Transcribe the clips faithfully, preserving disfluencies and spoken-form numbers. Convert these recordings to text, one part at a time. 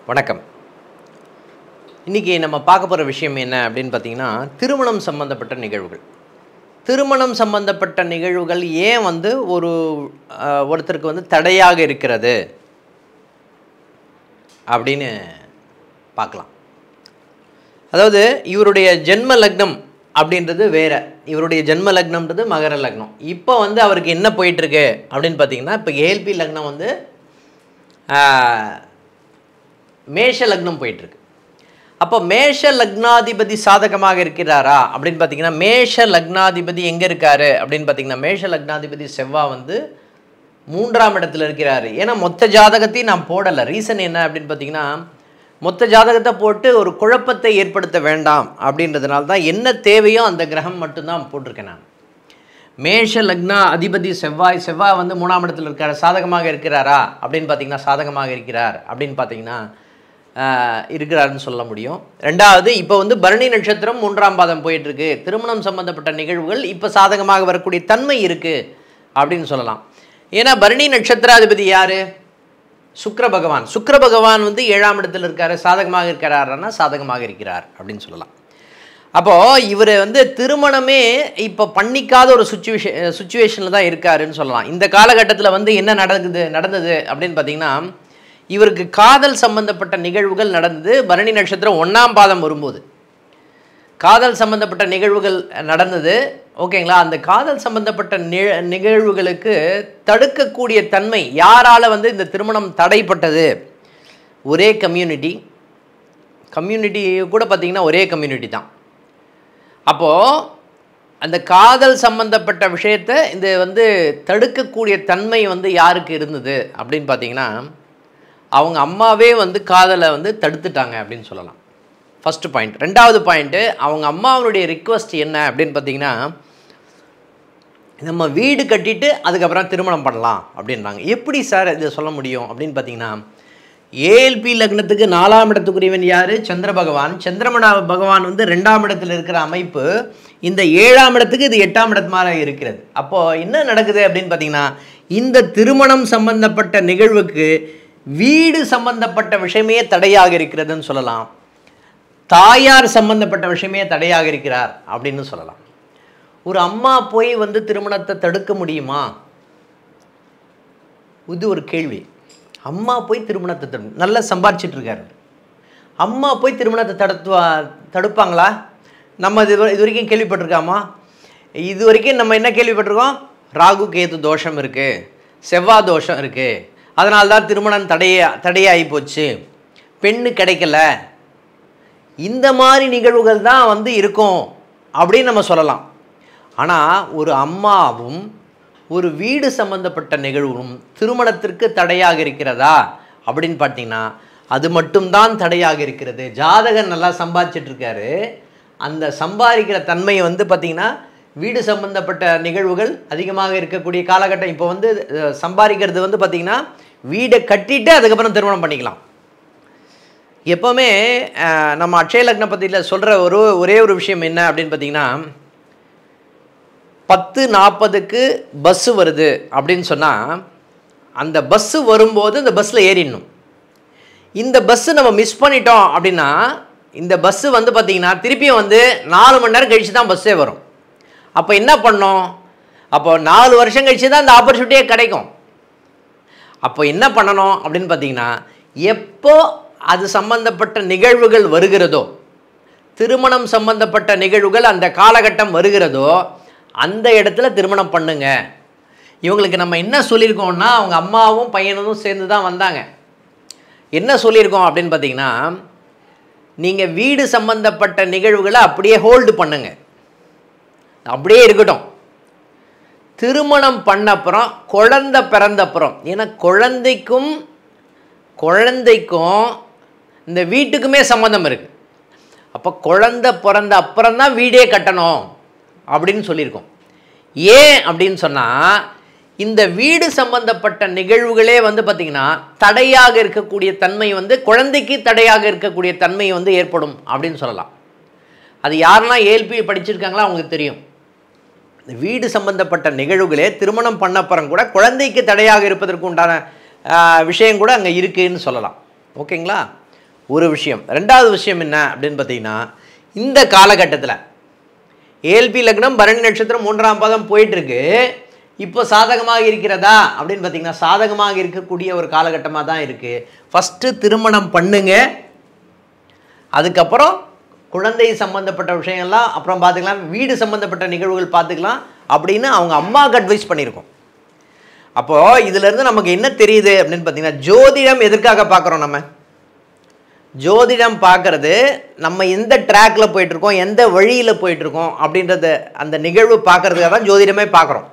வணக்கம். இன்றைக்கி நம்ம பார்க்க போகிற விஷயம் என்ன அப்படின்னு பார்த்தீங்கன்னா, திருமணம் சம்பந்தப்பட்ட நிகழ்வுகள். திருமணம் சம்பந்தப்பட்ட நிகழ்வுகள் ஏன் வந்து ஒரு ஒருத்தருக்கு வந்து தடையாக இருக்கிறது அப்படின்னு பார்க்கலாம். அதாவது இவருடைய ஜென்ம லக்னம் அப்படின்றது வேறு, இவருடைய ஜென்ம லக்னம்ன்றது மகர லக்னம். இப்போ வந்து அவருக்கு என்ன போயிட்டுருக்கு அப்படின்னு பார்த்தீங்கன்னா, இப்போ ஏஎல்பி லக்னம் வந்து மேஷ லக்னம் போயிட்டுருக்கு. அப்போ மேஷ லக்னாதிபதி சாதகமாக இருக்கிறாரா அப்படின்னு பார்த்தீங்கன்னா, மேஷ லக்னாதிபதி எங்கே இருக்கார் அப்படின்னு பார்த்தீங்கன்னா, மேஷ லக்னாதிபதி செவ்வாய் வந்து மூன்றாம் இடத்துல இருக்கிறாரு. ஏன்னா மொத்த ஜாதகத்தையும் நான் போடலை. ரீசன் என்ன அப்படின்னு பார்த்தீங்கன்னா, மொத்த ஜாதகத்தை போட்டு ஒரு குழப்பத்தை ஏற்படுத்த வேண்டாம் அப்படின்றதுனால தான் என்ன தேவையோ அந்த கிரகம் மட்டும்தான் போட்டிருக்கேன் நான். மேஷ லக்னா அதிபதி செவ்வாய் செவ்வாய் வந்து மூணாம் இடத்துல இருக்கார். சாதகமாக இருக்கிறாரா அப்படின்னு பார்த்தீங்கன்னா, சாதகமாக இருக்கிறார் அப்படின்னு பார்த்தீங்கன்னா இருக்கிறாருன்னு சொல்ல முடியும். ரெண்டாவது, இப்போ வந்து பரணி நட்சத்திரம் மூன்றாம் பாதம் போயிட்டுருக்கு. திருமணம் சம்பந்தப்பட்ட நிகழ்வுகள் இப்போ சாதகமாக வரக்கூடிய தன்மை இருக்குது அப்படின்னு சொல்லலாம். ஏன்னா பரணி நட்சத்திராதிபதி யார்? சுக்கிர பகவான். சுக்கிர பகவான் வந்து ஏழாம் இடத்துல இருக்கார். சாதகமாக இருக்கிறாருன்னா சாதகமாக இருக்கிறார் அப்படின்னு சொல்லலாம். அப்போது இவர் வந்து திருமணமே இப்போ பண்ணிக்காத ஒரு சுச்சுவேஷன் சுச்சுவேஷனில் தான் இருக்காருன்னு சொல்லலாம். இந்த காலகட்டத்தில் வந்து என்ன நடக்குது நடந்தது அப்படின்னு பார்த்தீங்கன்னா, இவருக்கு காதல் சம்பந்தப்பட்ட நிகழ்வுகள் நடந்தது. பரணி நட்சத்திரம் ஒன்றாம் பாதம் வரும்போது காதல் சம்பந்தப்பட்ட நிகழ்வுகள் நடந்தது. ஓகேங்களா? அந்த காதல் சம்பந்தப்பட்ட நிகழ்வுகளுக்கு தடுக்கக்கூடிய தன்மை யாரால் வந்து இந்த திருமணம் தடைப்பட்டது? ஒரே கம்யூனிட்டி கம்யூனிட்டி கூட பார்த்திங்கன்னா ஒரே கம்யூனிட்டி தான். அப்போது அந்த காதல் சம்பந்தப்பட்ட விஷயத்தை இந்த வந்து தடுக்கக்கூடிய தன்மை வந்து யாருக்கு இருந்தது அப்படின்னு பார்த்திங்கன்னா, அவங்க அம்மாவே வந்து காதலை வந்து தடுத்துட்டாங்க அப்படின்னு சொல்லலாம். First point. ரெண்டாவது பாயிண்ட்டு, அவங்க அம்மாவுடைய ரிக்வஸ்ட் என்ன அப்படின்னு பார்த்தீங்கன்னா, நம்ம வீடு கட்டிட்டு அதுக்கப்புறம் திருமணம் பண்ணலாம் அப்படின்றாங்க. எப்படி சார் இதை சொல்ல முடியும் அப்படின்னு பார்த்தீங்கன்னா, ஏஎல்பி லக்னத்துக்கு நாலாம் இடத்துக்குரியவன் யார்? சந்திர பகவான். சந்திரமண பகவான் வந்து ரெண்டாம் இடத்துல இருக்கிற அமைப்பு இந்த ஏழாம் இடத்துக்கு இது எட்டாம் இடமாக இருக்கிறது. அப்போது என்ன நடக்குது அப்படின்னு பார்த்தீங்கன்னா, இந்த திருமணம் சம்பந்தப்பட்ட நிகழ்வுக்கு வீடு சம்பந்தப்பட்ட விஷயமே தடையாக இருக்கிறதுன்னு சொல்லலாம். தாயார் சம்பந்தப்பட்ட விஷயமே தடையாக இருக்கிறார் அப்படின்னு சொல்லலாம். ஒரு அம்மா போய் வந்து திருமணத்தை தடுக்க முடியுமா? இது ஒரு கேள்வி. அம்மா போய் திருமணத்தை தடு நல்லா சம்பாதிச்சிட்டு இருக்காரு. அம்மா போய் திருமணத்தை தடுத்துவா தடுப்பாங்களா? நம்ம இது இது வரைக்கும் கேள்விப்பட்டிருக்காமா? இது வரைக்கும் நம்ம என்ன கேள்விப்பட்டிருக்கோம்? ராகு கேது தோஷம் இருக்குது, செவ்வாய் தோஷம் இருக்குது, அதனால தான் திருமணம் தடைய தடையாகி போச்சு, பெண்ணு கிடைக்கல, இந்த மாதிரி நிகழ்வுகள் தான் வந்து இருக்கும் அப்படின்னு நம்ம சொல்லலாம். ஆனால் ஒரு அம்மாவும் ஒரு வீடு சம்பந்தப்பட்ட நிகழ்வும் திருமணத்திற்கு தடையாக இருக்கிறதா அப்படின்னு பார்த்தீங்கன்னா, அது மட்டும்தான் தடையாக இருக்கிறது. ஜாதகன் நல்லா சம்பாதிச்சிட்ருக்காரு. அந்த சம்பாதிக்கிற தன்மை வந்து பார்த்திங்கன்னா, வீடு சம்பந்தப்பட்ட நிகழ்வுகள் அதிகமாக இருக்கக்கூடிய காலகட்டம். இப்போ வந்து சம்பாதிக்கிறது வந்து பார்த்திங்கன்னா, வீடை கட்டிட்டு அதுக்கப்புறம் திருமணம் பண்ணிக்கலாம். எப்போவுமே நம்ம அட்சய லக்ன பத்தியில் சொல்கிற ஒரு ஒரே ஒரு விஷயம் என்ன அப்படின்னு பார்த்தீங்கன்னா, பத்து நாற்பதுக்கு பஸ்ஸு வருது அப்படின்னு சொன்னால், அந்த பஸ்ஸு வரும்போது இந்த பஸ்ஸில் ஏறிடணும். இந்த பஸ்ஸு நம்ம மிஸ் பண்ணிட்டோம் அப்படின்னா, இந்த பஸ்ஸு வந்து பார்த்திங்கன்னா திருப்பியும் வந்து நாலு மணி நேரம் கழித்து தான் பஸ்ஸே வரும். அப்போ என்ன பண்ணோம்? அப்போ நாலு வருஷம் கழித்து தான் இந்த ஆப்பர்ச்சுனிட்டியே கிடைக்கும். அப்போ என்ன பண்ணணும் அப்படின்னு பார்த்தீங்கன்னா, எப்போ அது சம்பந்தப்பட்ட நிகழ்வுகள் வருகிறதோ, திருமணம் சம்பந்தப்பட்ட நிகழ்வுகள் அந்த காலகட்டம் வருகிறதோ, அந்த இடத்துல திருமணம் பண்ணுங்க. இவங்களுக்கு நம்ம என்ன சொல்லியிருக்கோம்னா, அவங்க அம்மாவும் பையனும் சேர்ந்து தான் வந்தாங்க. என்ன சொல்லியிருக்கோம் அப்படின்னு பார்த்தீங்கன்னா, நீங்கள் வீடு சம்பந்தப்பட்ட நிகழ்வுகளை அப்படியே ஹோல்டு பண்ணுங்க, அப்படியே இருக்கட்டும். திருமணம் பண்ணப்புறம் குழந்தை பிறந்தப்புறம், ஏன்னா குழந்தைக்கும் குழந்தைக்கும் இந்த வீட்டுக்குமே சம்மந்தம் இருக்குது. அப்போ குழந்தை பிறந்த அப்புறம் தான் வீடே கட்டணும் அப்படின்னு சொல்லியிருக்கோம். ஏன் அப்படின்னு சொன்னால், இந்த வீடு சம்பந்தப்பட்ட நிகழ்வுகளே வந்து பார்த்திங்கன்னா தடையாக இருக்கக்கூடிய தன்மை வந்து குழந்தைக்கு தடையாக இருக்கக்கூடிய தன்மை வந்து ஏற்படும் அப்படின்னு சொல்லலாம். அது யாரெல்லாம் ஏஎல்பி படிச்சிருக்காங்களோ அவங்களுக்கு தெரியும். வீடு சம்பந்தப்பட்ட நிகழ்வுகளே திருமணம் பண்ணப்புறம் கூட குழந்தைக்கு தடையாக இருப்பதற்கு உண்டான விஷயம் கூட அங்கே இருக்குன்னு சொல்லலாம். ஓகேங்களா? ஒரு விஷயம். ரெண்டாவது விஷயம் என்ன அப்படின்னு பார்த்தீங்கன்னா, இந்த காலகட்டத்தில் ஏஎல்பி லக்னம் பரணி நட்சத்திரம் மூன்றாம் பாதம் போயிட்டுருக்கு. இப்போ சாதகமாக இருக்கிறதா அப்படின்னு பார்த்தீங்கன்னா, சாதகமாக இருக்கக்கூடிய ஒரு காலகட்டமாக தான் இருக்குது. ஃபஸ்ட்டு திருமணம் பண்ணுங்க, அதுக்கப்புறம் குழந்தை சம்மந்தப்பட்ட விஷயங்கள்லாம் அப்புறம் பார்த்துக்கலாம், வீடு சம்மந்தப்பட்ட நிகழ்வுகள் பார்த்துக்கலாம் அப்படின்னு அவங்க அம்மாவுக்கு அட்வைஸ் பண்ணியிருக்கோம். அப்போது இதிலேருந்து நமக்கு என்ன தெரியுது அப்படின்னு பார்த்தீங்கன்னா, ஜோதிடம் எதற்காக பார்க்குறோம்? நம்ம ஜோதிடம் பார்க்குறது நம்ம எந்த ட்ராக்கில் போயிட்டுருக்கோம், எந்த வழியில் போயிட்டுருக்கோம் அப்படின்றத அந்த நிகழ்வு பார்க்குறதுக்காக தான் ஜோதிடமே பார்க்குறோம்.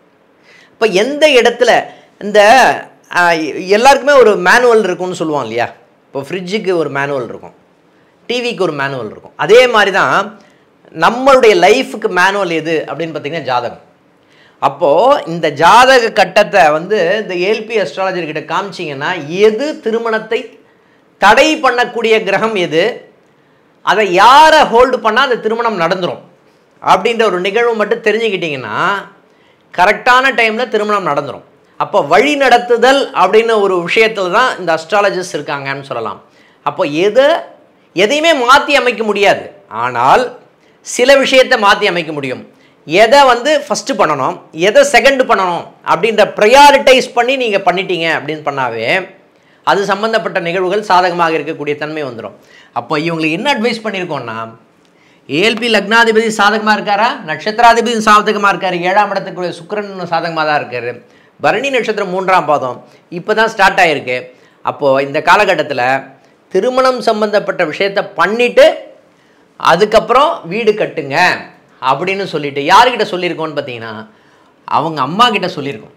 இப்போ எந்த இடத்துல இந்த எல்லாருக்குமே ஒரு மேனுவல் இருக்கும்னு சொல்லுவோம் இல்லையா? இப்போ ஃப்ரிட்ஜுக்கு ஒரு மேனுவல் இருக்கும், டிவிக்கு ஒரு மேனுவல் இருக்கும். அதே மாதிரி தான் நம்மளுடைய லைஃபுக்கு மேனுவல் எது அப்படின்னு பார்த்தீங்கன்னா ஜாதகம். அப்போது இந்த ஜாதக கட்டத்தை வந்து இந்த ஏஎல்பி அஸ்ட்ராலஜர்கிட்ட காமிச்சிங்கன்னா, எது திருமணத்தை தடை பண்ணக்கூடிய கிரகம் எது, அதை யாரை ஹோல்டு பண்ணால் அந்த திருமணம் நடந்துடும் அப்படின்ற ஒரு நிகழ்வு மட்டும் தெரிஞ்சுக்கிட்டிங்கன்னா கரெக்டான டைமில் திருமணம் நடந்துடும். அப்போ வழி நடத்துதல் அப்படின்னு ஒரு விஷயத்தில் தான் இந்த அஸ்ட்ராலஜர்ஸ் இருக்காங்கன்னு சொல்லலாம். அப்போ எது எதையுமே மாற்றி அமைக்க முடியாது, ஆனால் சில விஷயத்தை மாற்றி அமைக்க முடியும். எதை வந்து ஃபஸ்ட்டு பண்ணணும், எதை செகண்டு பண்ணணும் அப்படின்ற ப்ரையாரிட்டைஸ் பண்ணி நீங்கள் பண்ணிட்டீங்க அப்படின்னு பண்ணாவே அது சம்மந்தப்பட்ட நிகழ்வுகள் சாதகமாக இருக்கக்கூடிய தன்மை வந்துடும். அப்போ இவங்களுக்கு என்ன அட்வைஸ் பண்ணியிருக்கோன்னா, ஏஎல்பி லக்னாதிபதி சாதகமாக இருக்காரா, நட்சத்திராதிபதி சாதகமாக இருக்கார், ஏழாம் இடத்துக்கு சுக்கிரன் சாதகமாக தான் இருக்கார், பரணி நட்சத்திரம் மூன்றாம் பாதம் இப்போ தான் ஸ்டார்ட் ஆகிருக்கு. அப்போது இந்த காலகட்டத்தில் திருமணம் சம்பந்தப்பட்ட விஷயத்தை பண்ணிவிட்டு அதுக்கப்புறம் வீடு கட்டுங்க அப்படின்னு சொல்லிட்டு யார்கிட்ட சொல்லியிருக்கோன்னு பார்த்தீங்கன்னா, அவங்க அம்மா கிட்ட சொல்லியிருக்கோம்.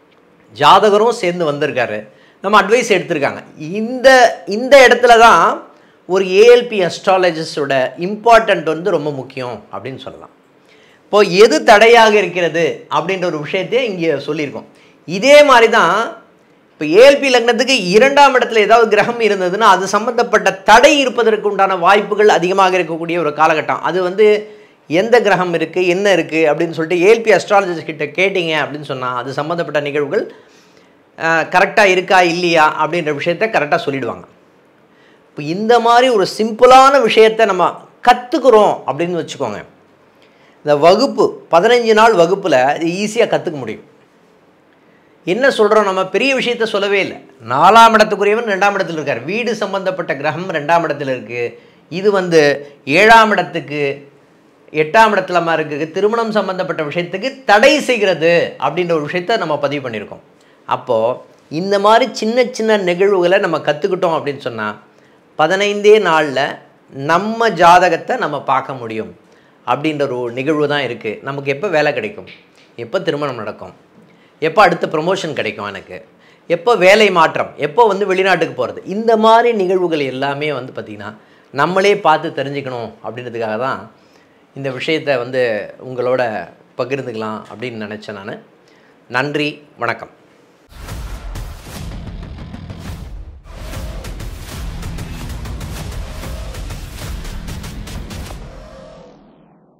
ஜாதகரும் சேர்ந்து வந்திருக்காரு, நம்ம அட்வைஸ் எடுத்திருக்காங்க. இந்த இந்த இடத்துல தான் ஒரு ஏஎல்பி அஸ்ட்ராலஜிஸ்டோட இம்பார்ட்டண்ட் வந்து ரொம்ப முக்கியம் அப்படின்னு சொல்லலாம். இப்போது எது தடையாக இருக்கிறது அப்படின்ற ஒரு விஷயத்தையே இங்கே சொல்லியிருக்கோம். இதே மாதிரி தான் இப்போ ஏஎல்பி லக்னத்துக்கு இரண்டாம் இடத்துல ஏதாவது கிரகம் இருந்ததுன்னா அது சம்மந்தப்பட்ட தடை இருப்பதற்கு உண்டான வாய்ப்புகள் அதிகமாக இருக்கக்கூடிய ஒரு காலகட்டம். அது வந்து எந்த கிரகம் இருக்குது, என்ன இருக்குது அப்படின்னு சொல்லிட்டு ஏஎல்பி அஸ்ட்ராலஜிஸ்ட் கிட்ட கேட்டிங்க அப்படின்னு சொன்னால் அது சம்மந்தப்பட்ட நிகழ்வுகள் கரெக்டாக இருக்கா இல்லையா அப்படின்ற விஷயத்த கரெக்டாக சொல்லிடுவாங்க. இப்போ இந்த மாதிரி ஒரு சிம்பிளான விஷயத்தை நம்ம கற்றுக்குறோம் அப்படின்னு வச்சுக்கோங்க, இந்த வகுப்பு பதினஞ்சு நாள் வகுப்பில் இது ஈஸியாக கற்றுக்க முடியும். என்ன சொல்கிறோம், நம்ம பெரிய விஷயத்த சொல்லவே இல்லை. நாலாம் இடத்துக்குரியவன் ரெண்டாம் இடத்துல இருக்கார், வீடு சம்பந்தப்பட்ட கிரகம் ரெண்டாம் இடத்துல இருக்குது. இது வந்து ஏழாம் இடத்துக்கு எட்டாம் இடத்துல மாதிரி இருக்குது, திருமணம் சம்பந்தப்பட்ட விஷயத்துக்கு தடை செய்கிறது அப்படின்ற ஒரு விஷயத்த நம்ம பதிவு பண்ணியிருக்கோம். அப்போது இந்த மாதிரி சின்ன சின்ன நிகழ்வுகளை நம்ம கற்றுக்கிட்டோம் அப்படின்னு சொன்னால் பதினைந்தே நாளில் நம்ம ஜாதகத்தை நம்ம பார்க்க முடியும் அப்படின்ற ஒரு நிகழ்வு தான் இருக்குது. நமக்கு எப்போ வேலை கிடைக்கும், எப்போ திருமணம் நடக்கும், எப்போ அடுத்த ப்ரமோஷன் கிடைக்கும், எனக்கு எப்போ வேலை மாற்றம், எப்போ வந்து வெளிநாட்டுக்கு போகிறது, இந்த மாதிரி நிகழ்வுகள் எல்லாமே வந்து பார்த்திங்கன்னா நம்மளே பார்த்து தெரிஞ்சுக்கணும் அப்படின்றதுக்காக தான் இந்த விஷயத்தை வந்து உங்களோட பகிர்ந்துக்கலாம் அப்படின்னு நினச்சேன் நான். நன்றி, வணக்கம்.